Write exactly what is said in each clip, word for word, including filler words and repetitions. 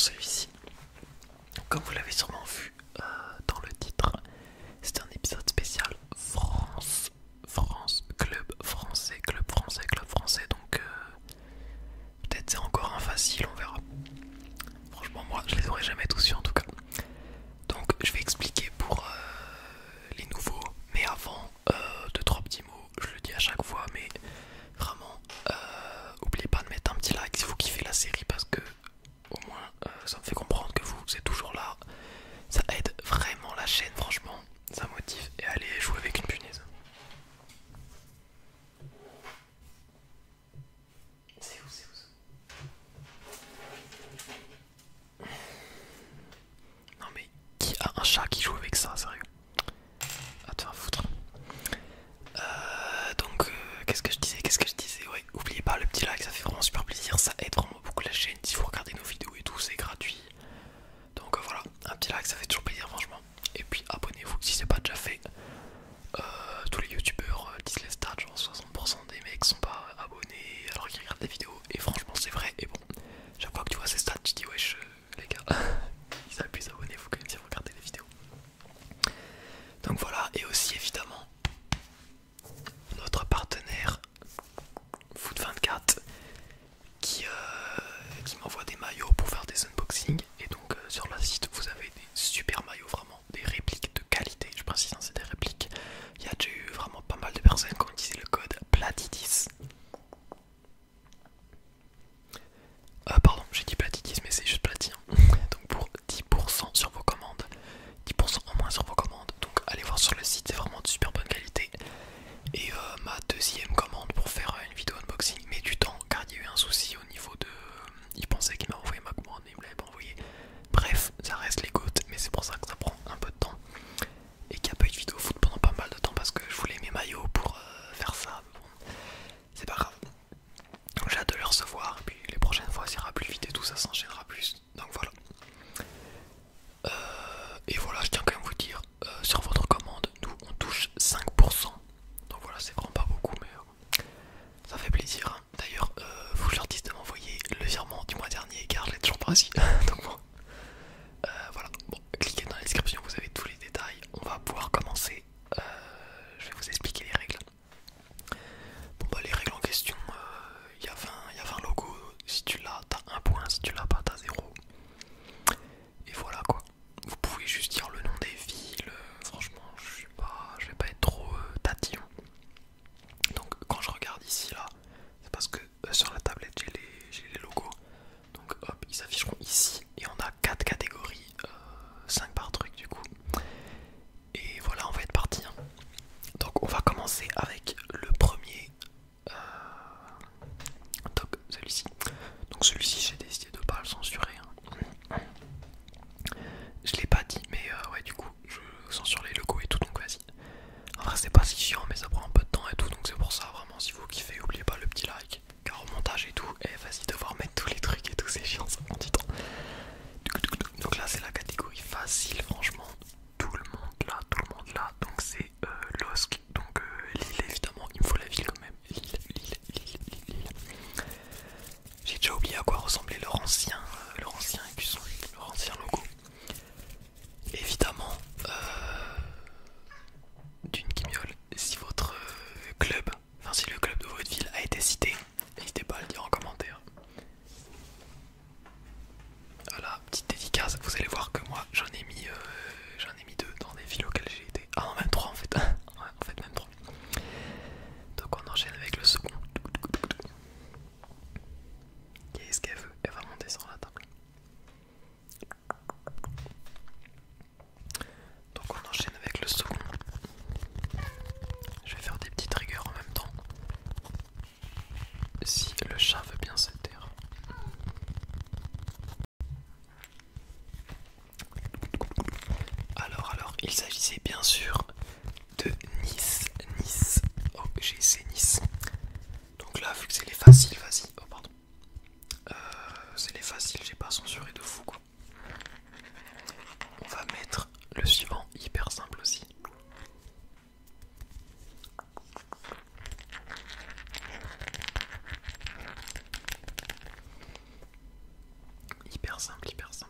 celui-ci. Comme vous l'avez sûrement vu euh, dans le titre, c'est un épisode spécial France, France, club français, club français, club français. Donc euh, peut-être c'est encore un facile, on verra. Franchement moi je les aurais jamais tous eu en tout cas. Donc je vais expliquer pour euh, les nouveaux, mais avant euh, deux trois petits mots, je le dis à chaque fois, mais vraiment euh, oubliez pas de mettre un petit like si vous kiffez la série, parce que au moins euh, ça me fait comprendre que vous êtes toujours là. Ça aide vraiment la chaîne, franchement, ça motive. Et allez jouer avec une punaise. C'est où, c'est où ça? Non mais qui a un chat qui joue avec ça, sérieux? À te faire foutre. Euh, donc euh, qu'est-ce que je disais, qu'est-ce que je disais Ouais, oubliez pas le petit like, ça fait vraiment super plaisir. Ça aide vraiment beaucoup la chaîne. Si vous regardez nos vidéos et tout, c'est gratuit. Donc euh, voilà, un petit like ça fait toujours plaisir franchement. Et puis abonnez-vous si c'est pas déjà fait. euh, Tous les youtubeurs euh, disent les stats, genre soixante pour cent des mecs sont pas abonnés alors qu'ils regardent des vidéos. Et franchement c'est vrai. Et bon, chaque fois que tu vois ces stats tu dis wesh euh, les gars, ils abusent, abonnez-vous quand même si vous regardez les vidéos. Donc voilà, et aussi évidemment notre partenaire Foot vingt-quatre qui, euh, qui m'envoie des maillots pour faire des unboxings. Et donc euh, sur le site vous avez des super maillots, vraiment des répliques de qualité, je précise, hein, c'est des répliques. Il y a déjà eu vraiment pas mal de personnes qui ont utilisé le code Platidis. Euh, pardon, j'ai dit Platidis mais c'est juste Plati, hein. Donc pour dix pour cent sur vos commandes, dix pour cent en moins sur vos commandes. Donc allez voir sur le site, c'est vraiment de super bonne qualité. Et euh, ma deuxième commande pour faire une vidéo unboxing met du temps car il y a eu un souci au niveau de... Il pensait qu'il m'a envoyé ma commande et il me l'avait pas envoyé. Bref, ça reste les côtes, mais c'est pour ça que ça prend un peu de temps. Et qu'il n'y a pas eu de vidéo foot pendant pas mal de temps parce que je voulais mes maillots pour euh, faire ça. Bon, c'est pas grave. Donc j'ai hâte de les recevoir. Et puis les prochaines fois, ça ira plus vite et tout, ça s'enchaînera plus. Donc voilà. Euh, et voilà, je tiens quand même à vous dire, euh, sur votre commande, nous on touche cinq pour cent. Donc voilà, c'est vraiment pas beaucoup, mais euh, ça fait plaisir. Hein. D'ailleurs, euh, vous leur dites de m'envoyer le virement du mois dernier car je l'ai toujours pas reçu. Donc bon, euh, voilà. Bon, cliquez dans la description, vous avez tous les détails. On va pouvoir commencer. Euh, je vais vous expliquer les règles. Bon bah les règles en question, il euh, y, y a vingt logos. Si tu l'as, t'as un point. Si tu l'as pas, t'as zéro. Et voilà quoi. Vous pouvez juste dire le nom des villes. Euh, franchement, je suis pas, je vais pas être trop euh, tatillon. Donc quand je regarde ici là, c'est parce que euh, sur la tablette j'ai les, j'ai les logos. Donc hop, ils s'afficheront ici. Et on a quatre catégories, euh, cinq par truc du coup. Et voilà, on va être parti. Hein. Donc on va commencer avec le premier. Euh, donc celui-ci. Donc celui-ci j'ai décidé de pas le censurer. Hein. Je l'ai pas dit, mais euh, ouais, du coup, je censure les logos et tout, donc vas-y. En vrai, c'est pas si chiant, mais ça prend un peu de temps et tout, donc c'est pour ça, vraiment, si vous kiffez, oubliez pas le petit like. Car au montage et tout, et vas-y, devoir mettre tous les trucs et tout, c'est chiant, ça prend du temps. Donc là, c'est la catégorie facile, franchement. Tout le monde là, tout le monde là. Donc c'est euh, Losc, donc euh, Lille, évidemment, il me faut la ville quand même. Lille, Lille, Lille, Lille, Lille. J'ai déjà oublié à quoi ressemblait leur ancien, euh, leur ancien écusson, leur ancien logo. Évidemment, euh, d'une guignole, si votre euh, club, enfin si le club de votre ville a été cité, n'hésitez pas à le dire en commentaire. Voilà, petite dédicace, vous allez voir que moi j'en ai mis, euh, j'en ai mis deux dans des villes auxquelles j'ai été. Ah non, même trois en fait, ouais, en fait même trois. Donc on enchaîne avec le second. Qu'est-ce qu'elle veut? Elle va monter sur la table. Donc on enchaîne avec le second. Je vais faire des petites rigueurs en même temps. Si le chat veut bien se taire. Alors, alors, il s'agissait bien sûr de Nice. Nice. Oh, j'ai essayé Nice. Donc là, vu que c'est les faciles, vas-y. Oh, pardon. Euh, c'est les faciles, j'ai pas censuré de fou quoi. On va mettre le suivant, hyper simple aussi. Hyper simple, hyper simple.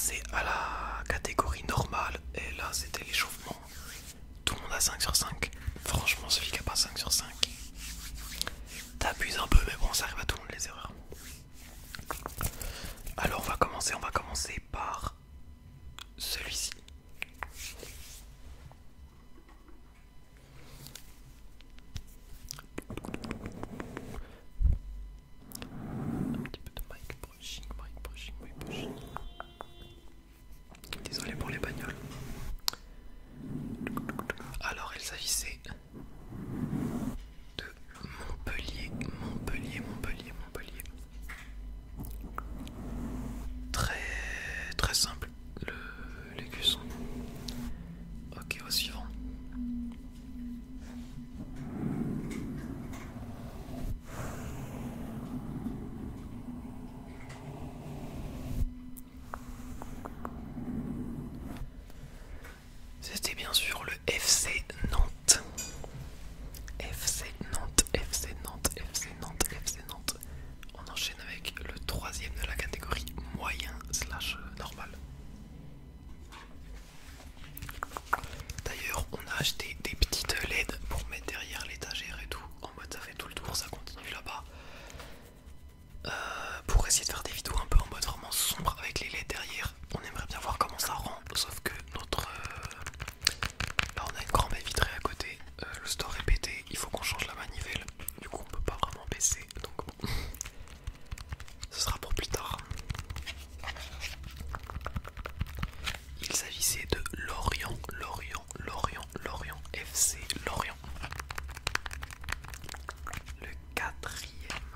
passer à la catégorie normale et là c'était l'échauffement. Tout le monde a cinq sur cinq. Franchement celui qui a pas cinq sur cinq, t'abuses un peu mais bon ça arrive à tout le monde les erreurs. Alors on va commencer, on va commencer par celui-ci. Un petit peu de mic brushing, mic brushing, mic brushing. Désolé pour les bagnoles. Alors il s'agissait de Montpellier, Montpellier, Montpellier, Montpellier. Très très simple le, les cuissons. Ok, au suivant. C'était bien sûr le F C Nantes. F C Nantes, F C Nantes, F C Nantes, F C Nantes. On enchaîne avec le troisième de la catégorie moyen slash normal. D'ailleurs, on a acheté des petites L E D pour mettre derrière l'étagère et tout. En mode ça fait tout le tour, ça continue là-bas. Euh, pour essayer de faire des vidéos un peu en mode vraiment sombre avec les L E D derrière. On aimerait bien voir comment ça rend, sauf que notre... Euh, là on a une grande baie vitrée à côté, euh, le store est pété, il faut qu'on change la manivelle. Du coup on peut pas vraiment baisser, donc bon. Ce sera pour plus tard. Il s'agissait de Lorient, Lorient, Lorient, Lorient, F C Lorient. Le quatrième.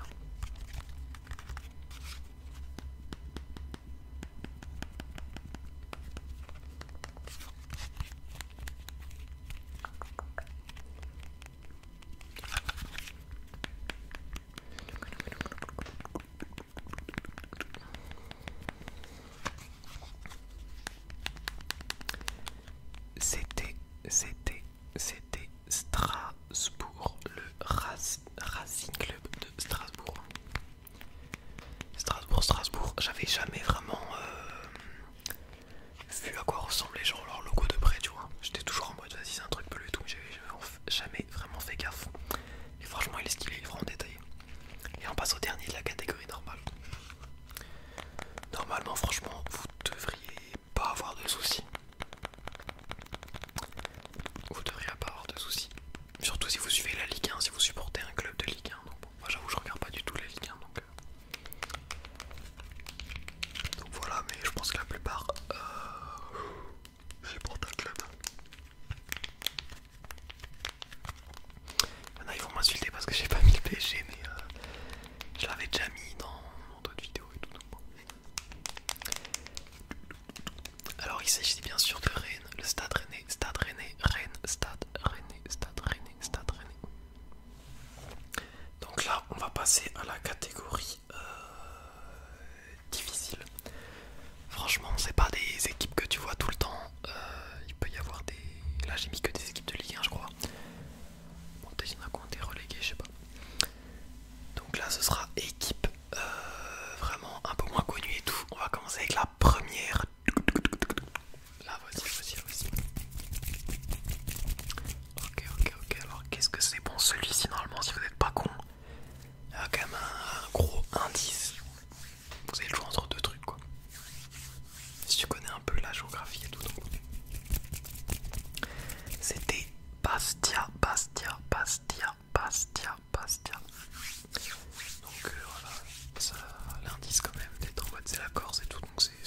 C'était, c'était, c'était Strasbourg, le Raz- Racing Club de Strasbourg. Strasbourg, Strasbourg, j'avais jamais vraiment euh, vu à quoi ressemblait genre leur logo de près, tu vois. J'étais toujours en mode vas-y c'est un truc bleu et tout, mais j'avais jamais vraiment fait gaffe. Et franchement il est stylé, il est vraiment détaillé. Et on passe au dernier de la catégorie normale. Normalement franchement vous devriez pas avoir de soucis. Vous devriez pas avoir de soucis. Surtout si vous suivez la Ligue un, si vous supportez un club de Ligue un. Donc bon, moi j'avoue je regarde pas du tout la Ligue un. Donc, euh... donc voilà, mais je pense que la plupart euh... supportent un club. Maintenant ils vont m'insulter parce que j'ai pas mis le P S G, mais euh, je l'avais déjà mis dans d'autres vidéos et tout. Donc bon. Alors il s'agit bien sûr de Rennes, le stade Rennais, stade Rennais, Rennes, stade Rennais, stade Rennais, stade Rennais. Donc là on va passer à la catégorie euh, difficile. Franchement c'est pas des équipes que tu vois tout le temps, euh, il peut y avoir des... Là j'ai mis que des équipes de Ligue un je crois. Bon peut-être il y en a qui ont été relégués, je sais pas. Donc là ce sera équipe euh, vraiment un peu moins connue et tout. On va commencer avec la première. Là voici, voici, voici. Ok, ok, ok. Alors qu'est-ce que c'est bon celui-ci normalement si vous n'êtes pas con? Il y a quand même un gros indice. Vous avez le choix entre deux trucs quoi. Si tu connais un peu la géographie et tout. Donc... C'était Bastia, Bastia, Bastia, Bastia, Bastia. Donc euh, voilà, ça l'indice quand même d'être en mode c'est la Corse et tout, donc c'est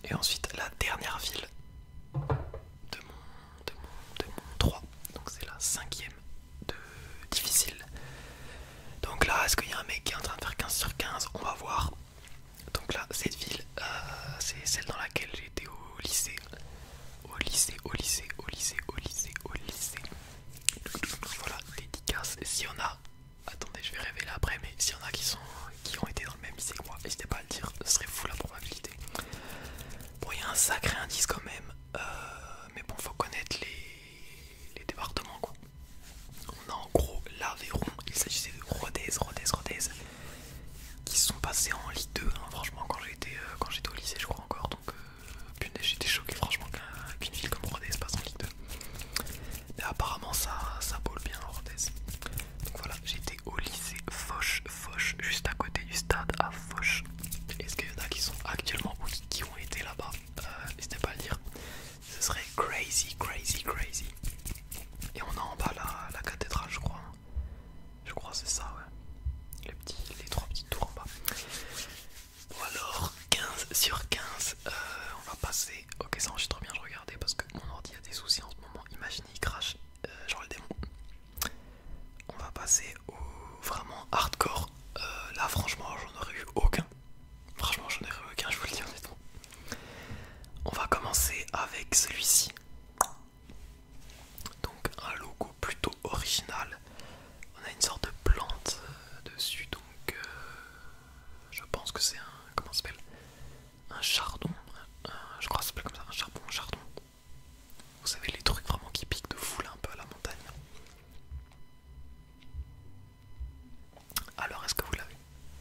Et ensuite la dernière ville de mon, de mon, de mon trois. Donc c'est la cinquième de difficile. Donc là, est-ce qu'il y a un mec qui est en train de faire quinze sur quinze? On va voir. Donc là, cette ville, euh, c'est celle dans laquelle j'étais au lycée. Au lycée, au lycée, au lycée, au lycée, au lycée. Voilà, dédicace. Et s'il y en a, attendez, je vais révéler après, mais s'il y en a qui sont qui ont été dans le même lycée que moi, n'hésitez pas à le dire, ce serait fou la probabilité. Bon, il y a un sacré indice quand même, euh, mais bon, faut connaître les, les départements quoi. On a en gros l'Aveyron, il s'agissait de Rodez, Rodez, Rodez, qui sont passés en Ligue deux, hein, franchement, quand j'étais euh, quand j'étais au lycée, je crois encore. Donc, euh, j'étais choqué, franchement, qu'une ville comme Rodez passe en Ligue deux. Mais apparemment, ça, ça boule bien, Rodez. Donc voilà, j'étais au lycée Foch, Foch, juste à côté du stade à Foch. Est-ce qu'il y en a qui sont actuellement ou qui ont été là-bas? euh, N'hésitez pas à le dire. Ce serait crazy, crazy, crazy. Et on a en bas la, la cathédrale, je crois. Je crois c'est ça, ouais. Les, petits, les trois petites tours en bas. Bon alors, quinze sur quinze. Euh, on va passer... Ok, ça enregistre bien, je regardais parce que mon ordi a des soucis en ce moment. Imaginez, il crache. Euh, genre le démon. On va passer au vraiment hardcore. Euh, là, franchement, j'en aurais eu aucun. Franchement, j'en aurais eu aucun, je vous le dis honnêtement. On va commencer avec celui-ci. Donc, un logo plutôt original. On a une sorte de plante euh, dessus, donc euh, je pense que c'est un. Comment ça s'appelle? Un chardon. Un, je crois que ça s'appelle comme ça, un charbon, un chardon. Vous savez, les trucs vraiment qui piquent de fou là, un peu à la montagne. Alors, est-ce que vous l'avez?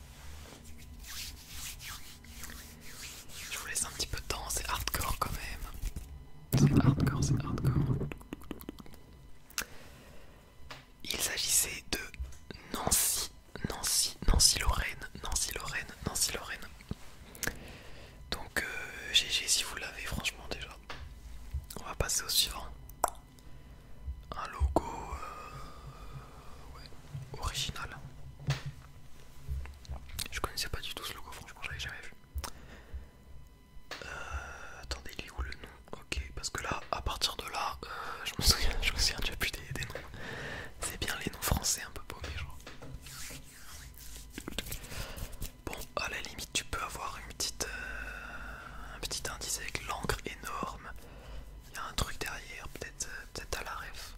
Je vous laisse un petit peu de temps, c'est hardcore quand même. C'est hardcore, c'est hardcore. Il s'agissait de Nancy, Nancy, Nancy-Lorraine, Nancy-Lorraine, Nancy-Lorraine. Donc euh, G G si vous l'avez franchement déjà. On va passer au suivant. Un logo euh, ouais, original. Je connaissais pas du tout ce logo, franchement je l'avais jamais vu. Euh, attendez, il est où le nom? Ok, parce que là, à partir de là, euh, je me souviens, je me souviens déjà plus des, des noms. C'est bien les noms français un peu paumés genre. Bon, à la limite, tu peux avoir une petite, euh, un petit indice avec l'encre énorme. Il y a un truc derrière, peut-être euh, peut-être à la ref.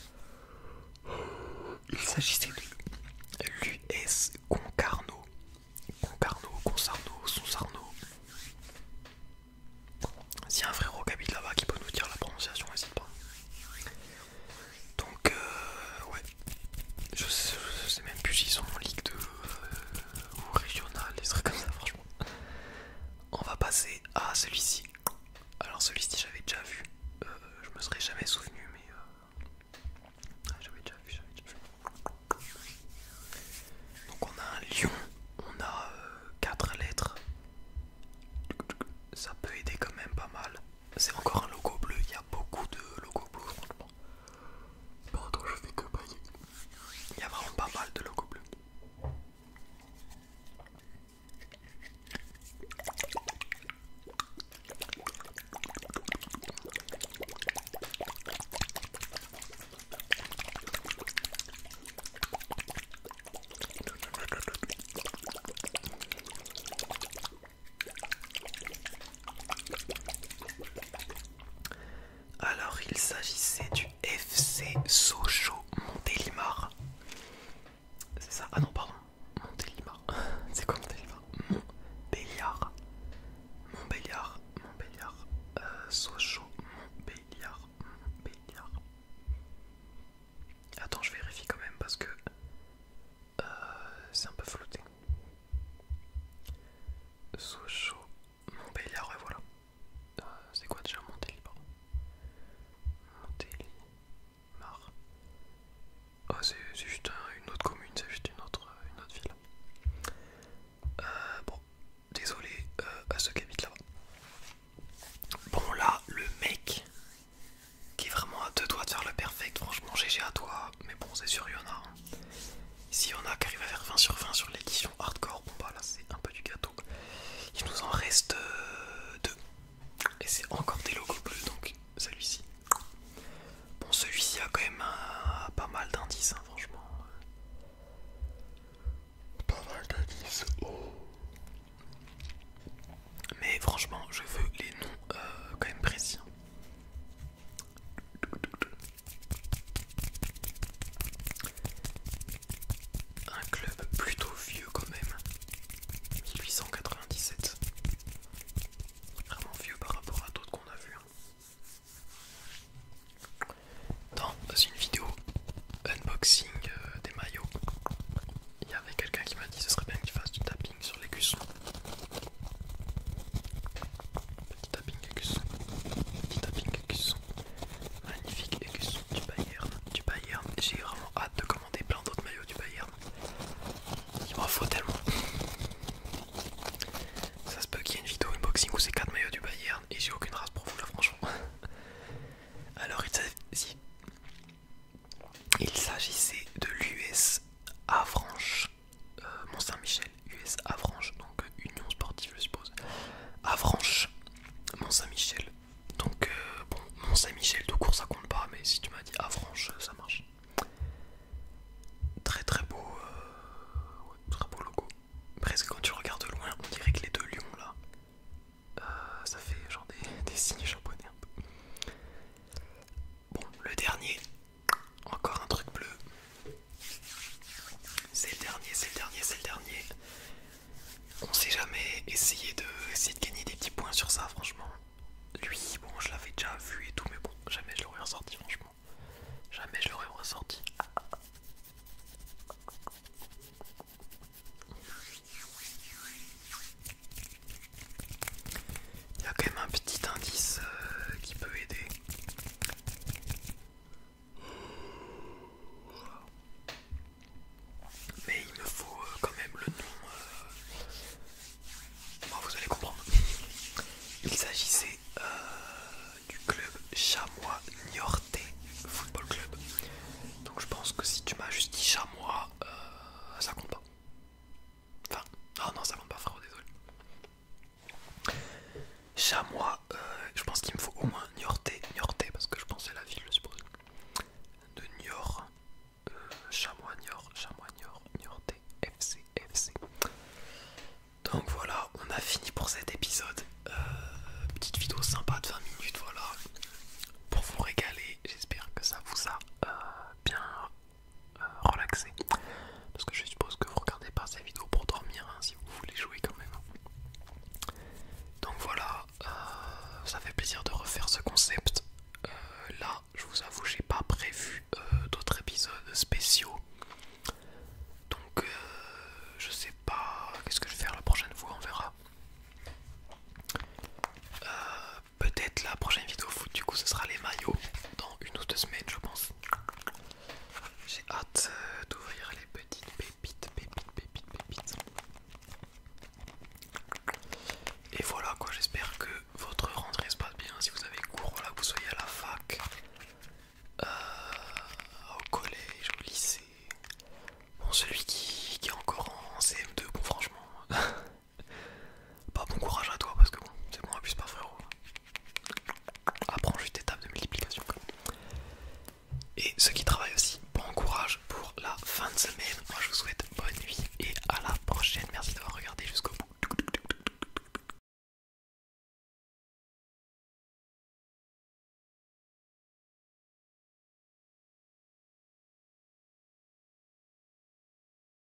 Il s'agissait de l'U S Concarneau. Concarneau, Consarneau, Sonsarneau. S'il y a un frérot qui habite là-bas qui peut nous dire la prononciation, n'hésite pas. Donc, euh, ouais. Je sais, je sais même plus s'ils sont en Ligue deux euh, ou régional, des trucs comme ça, franchement. On va passer à celui-ci. Alors, celui-ci, j'avais déjà vu. Euh, je me serais jamais souvenu, mais. Euh... J'avais déjà vu, j'avais déjà vu. Donc, on a un lion, on a euh, quatre lettres. Ça peut aider quand même pas mal. C'est encore un logo bleu, il y a beaucoup de logos bleus, franchement. Pardon, je fais que bailler. Il y a vraiment pas mal de logos bleus. chamois.